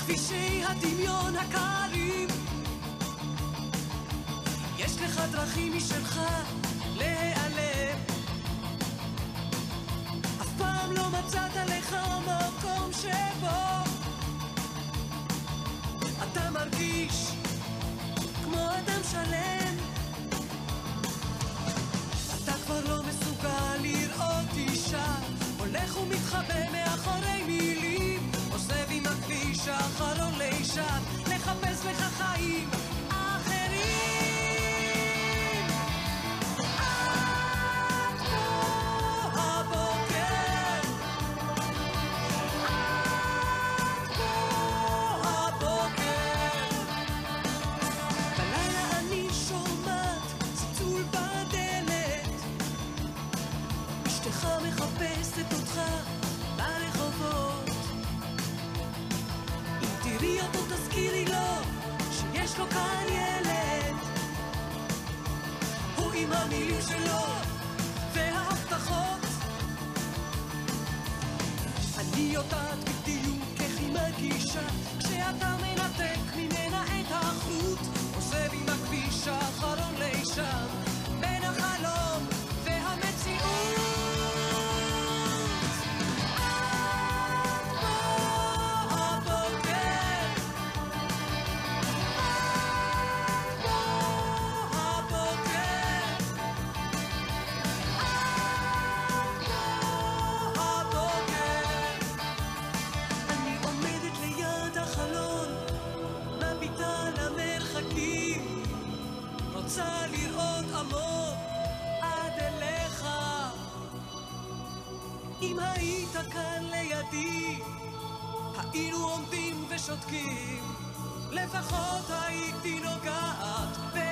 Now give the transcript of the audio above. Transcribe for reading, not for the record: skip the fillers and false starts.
בכבישי הדמיון הקרים. יש לך דרכים משלך להיעלם, אף פעם לא מצאת לך מקום שבו אתה מרגיש כמו אדם שלם. אתה כבר לא מסוגל לראות אישה, הולך ומתחבא מאחורי מילים, עוזב עם הכביש האחרון לישן, לחפש לך חיים אחרים. עד פה הבוקר, עד פה הבוקר. בלילה אני שומעת צלצול בדלת, אשתך מחפשת אותך ברחובות. אם תראי אותו תזכירי לו שיש לו כאן ילד, הוא עם המילים שלו וההבטחות. אני יודעת בדיוק איך היא מרגישה כשאתה מנתק ממנה את החוט, עוזב עם הכביש האחרון לישן, בין החלום והמציאות. רוצה לראות עמוק עד אליך. אם היית כאן לידי היינו עומדים ושותקים, לפחות הייתי נוגעת